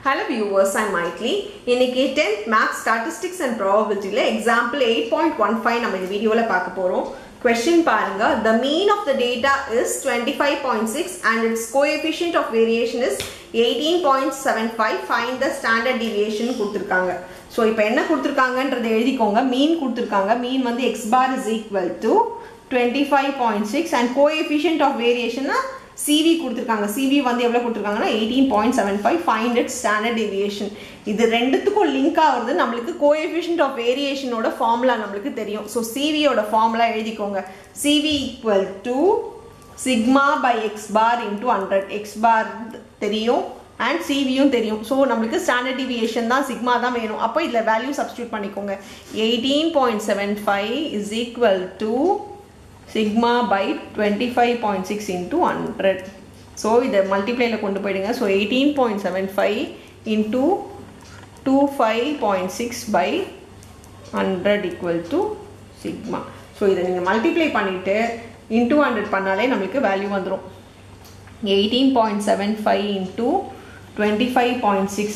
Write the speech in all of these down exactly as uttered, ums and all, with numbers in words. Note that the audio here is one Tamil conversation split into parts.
Hello viewers, I am Maitli. இன்னைக்கு tenth Maths Statistics and Probability ல example eight point one five நம்ம இந்த வீடியோல பார்க்க போறோம். Question பாருங்க. The mean of the data is twenty-five point six and its coefficient of variation is eighteen point seven five. Find the standard deviation கொடுத்திருக்காங்க. So இப்போ என்ன கொடுத்திருக்காங்கன்றதை எழுதிக்கோங்க. Mean கொடுத்திருக்காங்க. Mean வந்து x bar is equal to twenty-five point six and coefficient of variation C V கொடுத்திருக்காங்க. C V வந்து எவ்வளவு கொடுத்திருக்காங்கன்னா eighteen point seven five. Find its standard deviation. இது ரெண்டுத்துக்கும் லிங்க் ஆகுறது நமக்கு coefficient of variation ஓட ஃபார்முலா நமக்கு தெரியும். So C V ஓட ஃபார்முலா எழுதிக்கோங்க. C V equal to sigma by x bar into one hundred. X bar தெரியும் and C V யும் தெரியும். So நமக்கு standard deviation தான் sigma தான் வேணும். அப்போ இதுல வேல்யூ சப்ஸ்டிட்யூட் பண்ணிக்கோங்க. eighteen point seven five is equal to sigma by twenty-five point six into one hundred. So இதை multiply ல கொண்டு போயிடுங்க. So eighteen point seven five into twenty-five point six by one hundred equal to sigma. So இதை நீங்க multiply பண்ணிட்டு into one hundred பண்ணாலே நமக்கு வேல்யூ வந்துரும். eighteen point seven five into twenty-five point six.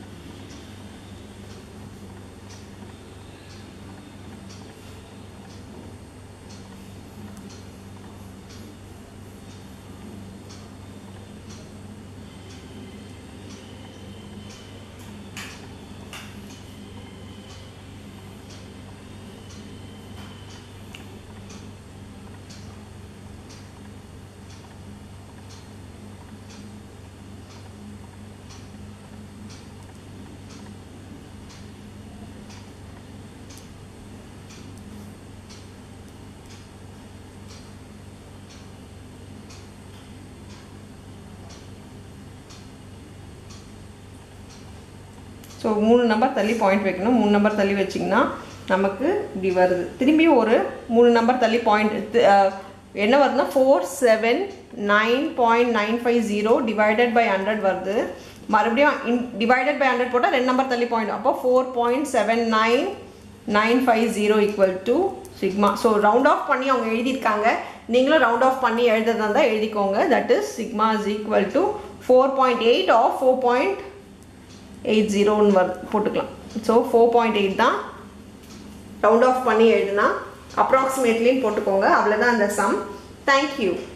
So மூணு நம்பர் தள்ளி பாயிண்ட் வைக்கணும். மூணு நம்பர் தள்ளி வச்சிங்கன்னா நமக்கு இப்படி வருது. திரும்பி ஒரு மூணு நம்பர் தள்ளி பாயிண்ட் என்ன வருதுன்னா four seven nine point nine five zero divided by hundred வருது. மறுபடியும் இன் டிவைடட் பை ஹண்ட்ரட் போட்டால் ரெண்டு நம்பர் தள்ளி பாயிண்ட். அப்போ four point seven nine nine five zero equal to sigma. So round off பண்ணி அவங்க எழுதியிருக்காங்க. நீங்களும் ரவுண்ட் ஆஃப் பண்ணி எழுதுறதா இருந்தால் எழுதிக்கோங்க. That is sigma is equal to four point eight of four point eight ஜீரோன்னு வரு போட்டுக்கலாம். ஸோ ஃபோர் பாயிண்ட் எயிட் தான் ரவுண்ட் ஆஃப் பண்ணி எழுதுனா அப்ராக்சிமேட்லின்னு போட்டுக்கோங்க. அவ்வளோதான் அந்த சம். தேங்க்யூ.